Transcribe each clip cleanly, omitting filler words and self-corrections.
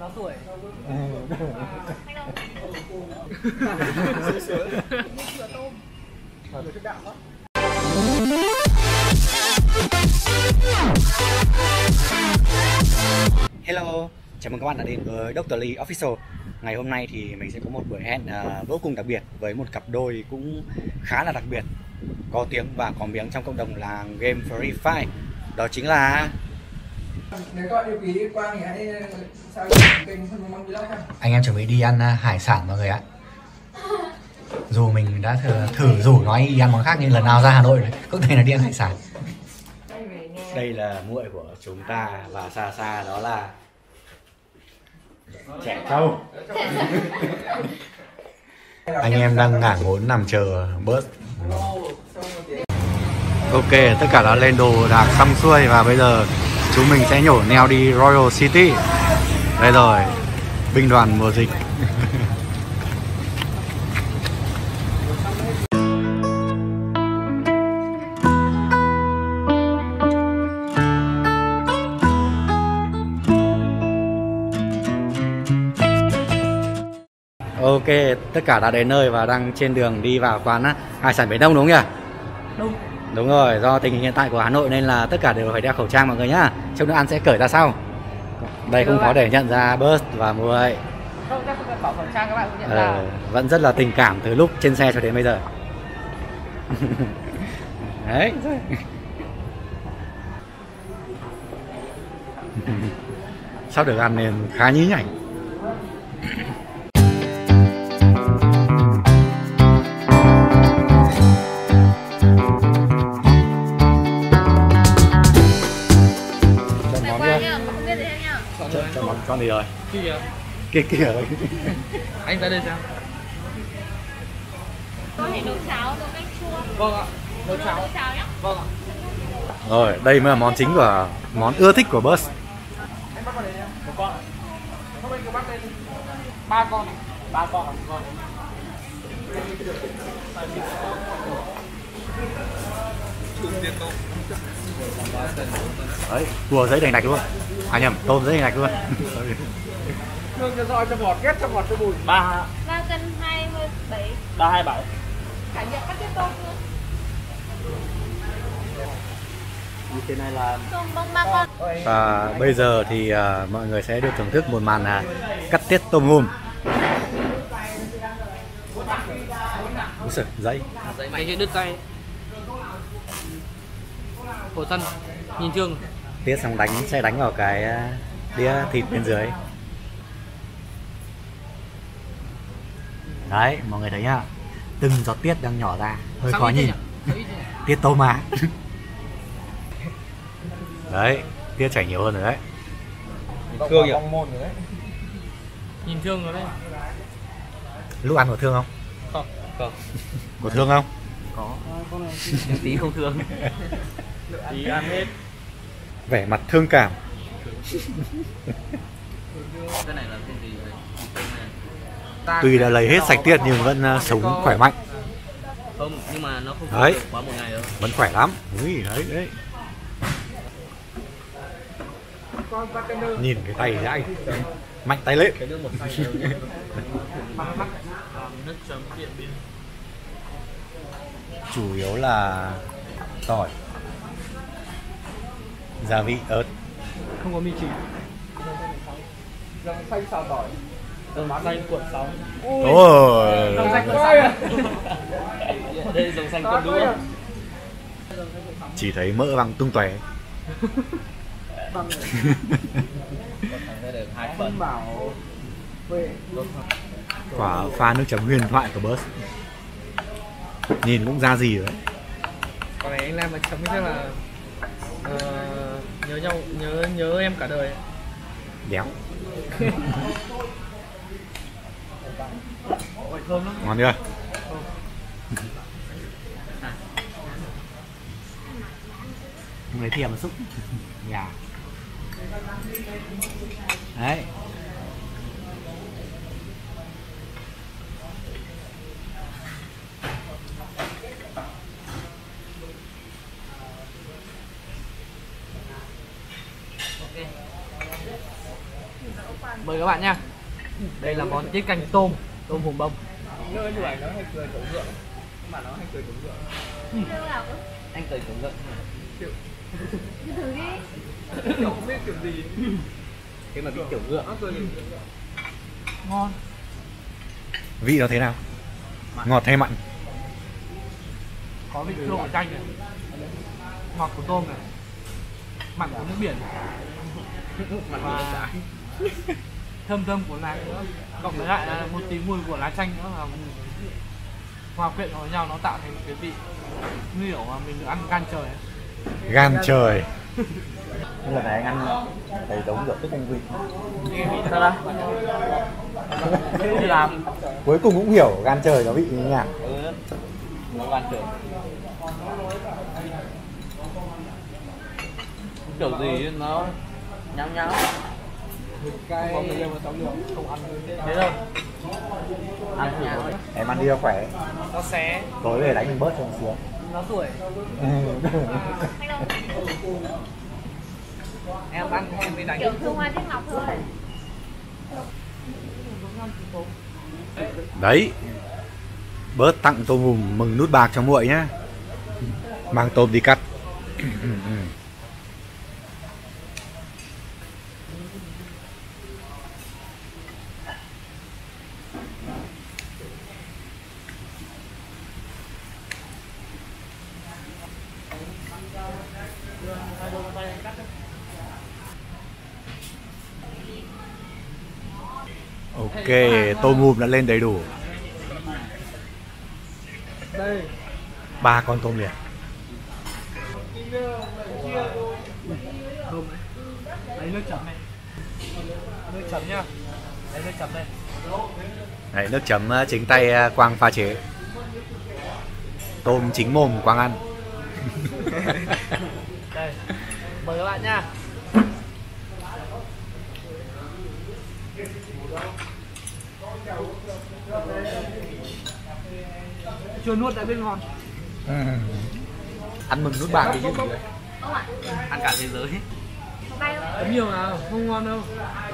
nó tuổi. Hello, chào mừng các bạn đã đến với Dr. Lee Official. Ngày hôm nay thì mình sẽ có một buổi hẹn vô cùng đặc biệt với một cặp đôi cũng khá là đặc biệt, có tiếng và có miếng trong cộng đồng làng game Free Fire. Đó chính là Nếu các bạn yêu quý Quang thì hãy sao kênh Phân Mong Vlog ha. anh em chuẩn bị đi ăn hải sản mọi người ạ. Dù mình đã thử rủ nói đi ăn món khác nhưng lần nào ra Hà Nội cũng thấy là đi ăn hải sản. Đây là muội của chúng ta và xa xa đó là trẻ trâu. Anh em đang ngả ngốn nằm chờ bớt. Ok, tất cả đã lên đồ đạc xong xuôi và bây giờ chúng mình sẽ nhổ neo đi Royal City. Đây rồi, binh đoàn mùa dịch. Ok, tất cả đã đến nơi và đang trên đường đi vào quán hải sản Biển Đông đúng không nhỉ? Đúng. Đúng rồi, do tình hình hiện tại của Hà Nội nên là tất cả đều phải đeo khẩu trang mọi người nhá. Trong nữa ăn sẽ cởi ra sau. Đây không khó để nhận ra Burst và Muội. Không, chắc không cần bỏ khẩu trang các bạn cũng nhận ra. Vẫn rất là tình cảm từ lúc trên xe cho đến bây giờ. Đấy. Sắp được ăn nên khá nhí nhảnh. Cho món con gì rồi? Kia rồi. Anh ra đây xem. Có thể nấu cháo, nấu canh chua. Vâng ạ. Nấu cháo nhé. Vâng ạ. Rồi, đây mới là món chính của món ưa thích của Burst. Anh bắt vào đây nhá. Một con. Không anh cứ bắt lên. 3 con. 3 con à? Vâng. Đấy, cua giấy đành đạch luôn. À nhầm, tôm giấy đành đạch luôn. Lương cho roi cho bọt, ghét cho bọt cho bùi. 3 cân 27. 327. Cả nhận các cái tôm nữa. Cái này là Tôm bông 3 con. Và bây giờ thì mọi người sẽ được thưởng thức một màn cắt tiết tôm hùm. Úi giời, giấy. cái chuyện đứt tay. Khổ thân. Nhìn chương. Tiết xong sẽ đánh vào cái đĩa thịt bên dưới. Đấy, mọi người thấy nhá. Từng giọt tiết đang nhỏ ra, hơi khó nhìn. Tiết tôm mà. Đấy, tiết chảy nhiều hơn rồi đấy. Thương nhỉ? Nhìn thương rồi đấy. Lúc ăn có thương không? Không, không. Có thương không? Có. Nhưng tí không thương. Tí ăn hết. Vẻ mặt thương cảm. Cái này là cái gì vậy? Tuy đã lấy hết sạch tiết nhưng vẫn sống khỏe mạnh. Không, nhưng mà nó không đấy, quá một ngày đâu. vẫn khỏe lắm. Ui, đấy, đấy. Nhìn cái tay ra anh. Mạnh tay lên. Cái nước một xay nước chấm điện biên. Chủ yếu là tỏi, gia vị, ớt. Không có mì chỉ. Rau xanh xào tỏi. Rau xanh cuộn sóng. Ôi. Rau xanh cuộn sóng. Đây rau xanh cuộn đũa. Chỉ thấy mỡ văng tung tóe. Quả pha nước chấm huyền thoại của Burst. Nhìn cũng ra gì rồi đấy. Còn này anh làm mà chấm chắc là nhớ nhau, nhớ em cả đời. Đéo. Thơm lắm. Ngon chưa? Không lấy thìa mà xúc. Gà. Đấy. Mời các bạn nha. Đây là món tiết canh tôm hùm bông. Nơi như vậy nó hay cười trống ngượng, mà nó hay cười trống ngượng. Anh cười cũng ngượng. Thử đi. Kiểu không biết kiểu gì. Cái mà bị kiểu ngượng. Nó cười Ngon. Vị nó thế nào? Ngọt hay mặn? Có vị chua của chanh này, ngọt của tôm này, mặn của nước biển, và thơm của lá nữa, cộng với lại là một tí mùi của lá chanh nữa, là hòa quyện vào nhau nó tạo thành một cái vị như kiểu mà mình được ăn gan trời. Gan trời. Lần này anh ăn thầy Tống được cái công vị. Sao đây? Đi làm. Cuối cùng cũng hiểu gan trời nó vị như nào. Nó gan trời. Kiểu gì nó nhão. cái không người mà tao được không ăn Thế thôi. Ăn thử. Em ăn đi cho khỏe. Nó xé. Tối về đánh mình bớt cho một xíu. Nó tuổi. Em ăn em mới đánh. Kiểu thương hoa tiếc ngọc thôi. Đấy. Bớt tặng tôm hùm mừng nút bạc cho muội nhá. Mang tôm đi cắt. Ok, tôm hùm đã lên đầy đủ. đây 3 con tôm liền. Tôm. Lấy nước chấm này. Nước chấm nhá. Lấy nước chấm đây. Đấy, nước chấm chính tay Quang pha chế. Tôm chính mồm Quang ăn. Đây. Mời các bạn nha. Chưa nuốt đã biết ngon. Ăn mừng nút bạc đi chứ. Không ạ. Ăn cả thế giới. Có cay không? Chấm nhiều nào, không ngon đâu.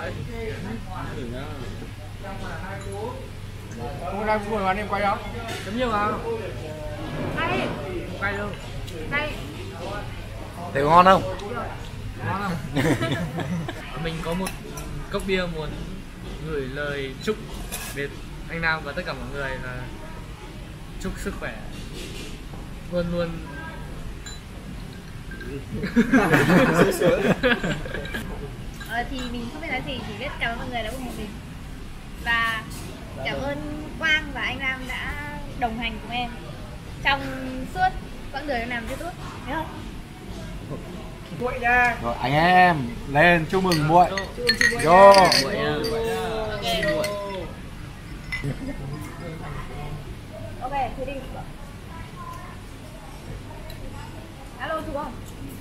không đang ngồi mà anh em quay không Chấm nhiều nào. Cay. Không cay đâu. Cay. Thế có ngon không? Ngon không? Mình có một cốc bia muốn gửi lời chúc đến anh Nam và tất cả mọi người là chúc sức khỏe luôn luôn Thì mình không biết nói gì, chỉ biết cảm ơn mọi người đã ủng hộ mình. Và cảm ơn Quang và anh Nam đã đồng hành cùng em trong suốt quãng đời em làm YouTube. Thấy không? muội nha. Rồi anh em lên chúc mừng muội. Vô. Ok, thế đi. Alo chú không?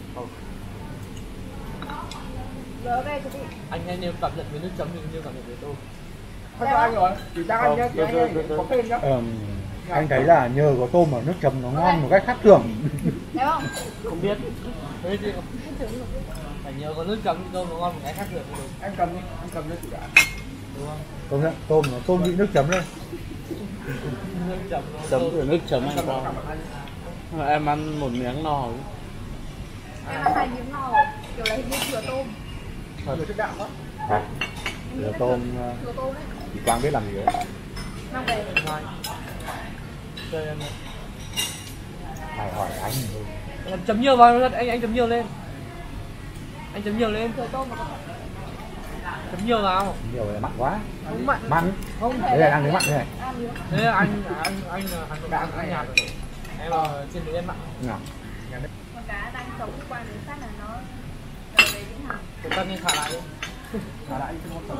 Rồi ok, chú đi. anh em cảm nhận với nước chấm thì như cảm nhận với tôi. Thôi cho anh rồi, chỉ cho anh nhé, anh ơi, có phim nhá. Anh thấy là nhờ có tôm mà nước chấm nó ngon một cách khác thường. Thấy không? Không biết thế thì phải nhờ có nước chấm thì tôm nó ngon một cái khác được. Em cầm đi, em cầm cho chị đã. Đúng không? Công nhận tôm vị nước chấm lên. Nước chấm nó Chấm tôm. từ nước chấm anh Cầm vào. cảm ơn anh. Em ăn một miếng no rồi. Em ăn hai miếng no rồi, kiểu là hình như thừa tôm. Người chất đạo quá. Giờ tôm Thừa tôm đấy. thì Quang biết làm gì đấy. Mang về. Ngon. Chơi em Phải hỏi anh thôi. Em chấm nhiều vào, anh chấm nhiều lên. Anh chấm nhiều lên. Thừa tôm mà có Chấm nhiều vào. Nhiều là mặn quá. Không mặn. Mặn. Không. Đấy là ăn cái mặn thế này. ăn nhiều. Thế là anh ăn nhạt rồi. Em trên đấy em mặn. Nào. Con cá đang sống qua đến sát là nó trở về vĩnh hằng. Chúng ta nên thả lại đi. Thả lại cho nó sống.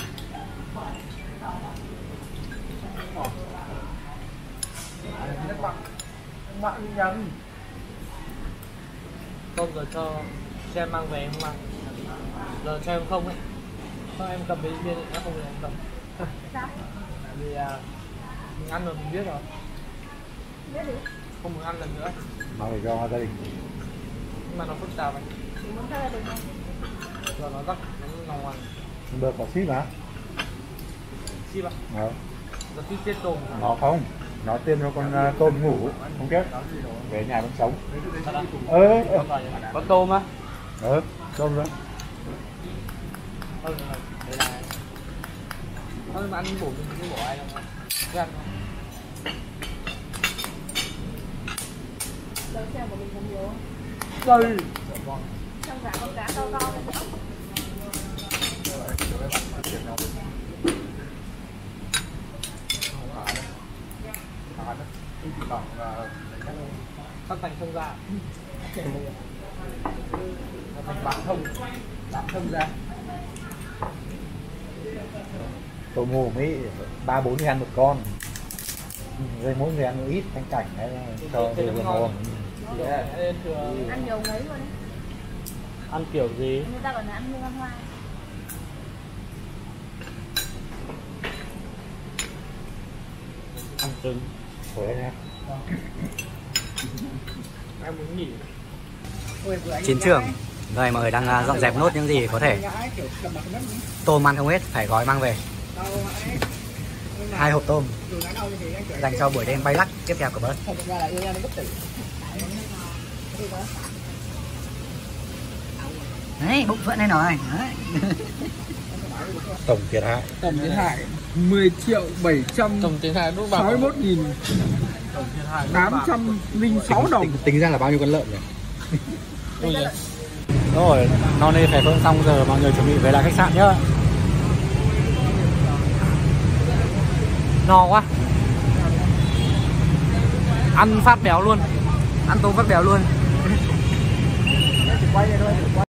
Nước mặn. Mặn nhắn. Không giờ cho em mang về em không mang. Giờ cho em không ấy. Không em cầm cái bia nó không được em cầm. Sao? Vì mình ăn rồi mình biết rồi. Biết gì? Không muốn ăn lần nữa. Mang về cho gia đình. Nhưng mà nó phức tạp anh. Chỉ muốn cho gia đình không? Giờ nó rắc nó ngon. Bơ có ship hả? Ship ạ? Ờ. Nó ship chết tôm. Nó không, nó tiêm cho con tôm ngủ, không chết. Về nhà vẫn sống. Có tôm á? Tôm đó. Đây là mà ăn bổ mình bỏ ai không? Cứ ăn không? Đầu xe của mình không nhiều. Đây. Trong cả con cá to to này nữa. Sắp thành thông ra. Thành bạc thông ra. Tôm hùm ấy 3-4 ngàn một con. Rồi mỗi người ăn một ít canh cảnh đấy cho vừa ngon. Ăn nhiều mấy luôn đấy. Ăn kiểu gì? Người ta còn là ăn như ăn hoa. Ăn trứng. Thế nhé. Em muốn nghỉ. Chiến trường. Rồi mọi người đang dọn dẹp nốt những gì có thể. Tôm ăn không hết, phải gói mang về. 2 hộp tôm dành cho buổi đêm bay lắc tiếp theo của bớt. Đấy, bụng phượng đây rồi. Tổng thiệt hại 10 triệu 700 Tổng tiền hại lúc vào 61.806 đồng. tính ra là bao nhiêu con lợn nhỉ? Rồi, non nê phải phượng xong giờ mọi người chuẩn bị về lại khách sạn nhá. no quá. Ăn phát béo luôn. Ăn tôm phát béo luôn. Quay đây thôi, quay.